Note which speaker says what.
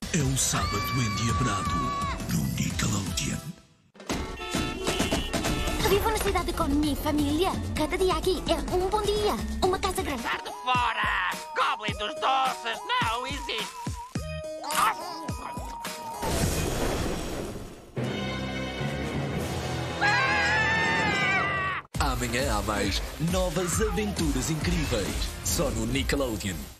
Speaker 1: É um sábado endiabrado no Nickelodeon.
Speaker 2: Vivo na cidade com minha família. Cada dia aqui é um bom dia. Uma casa grande.
Speaker 3: Sai de fora! Goblin dos doces não existe!
Speaker 1: Amanhã há mais novas aventuras incríveis. Só no Nickelodeon.